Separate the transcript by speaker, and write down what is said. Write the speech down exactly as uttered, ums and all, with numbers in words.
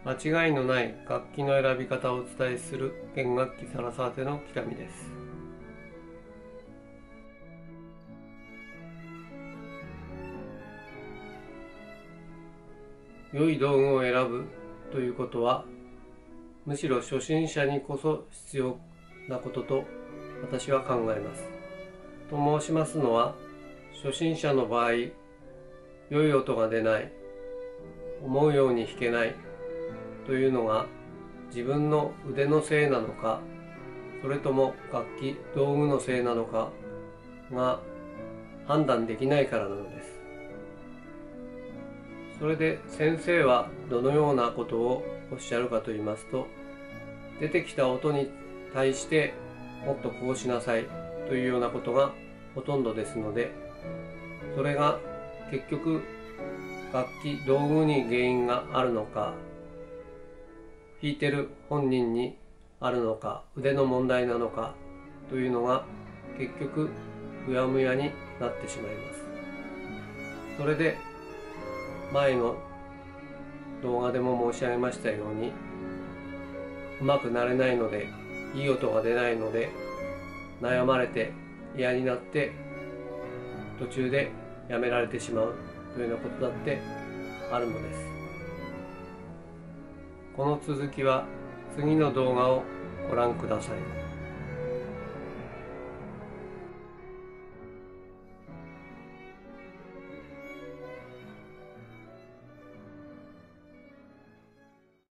Speaker 1: 間違いのない楽器の選び方をお伝えする弦楽器サラサーテの北見です。良い道具を選ぶということは、むしろ初心者にこそ必要なことと私は考えます。と申しますのは、初心者の場合、良い音が出ない、思うように弾けないというのが自分の腕のせいなのか、それとも楽器道具のせいなのかが判断できないからなのです。それで先生はどのようなことをおっしゃるかと言いますと、出てきた音に対してもっとこうしなさいというようなことがほとんどですので、それが結局楽器道具に原因があるのか、弾いてる本人にあるのか、腕の問題なのかというのが結局うやむやになってしまいます。それで前の動画でも申し上げましたように、うまくなれないので、いい音が出ないので悩まれて嫌になって途中でやめられてしまうというようなことだってあるのです。この続きは次の動画をご覧ください。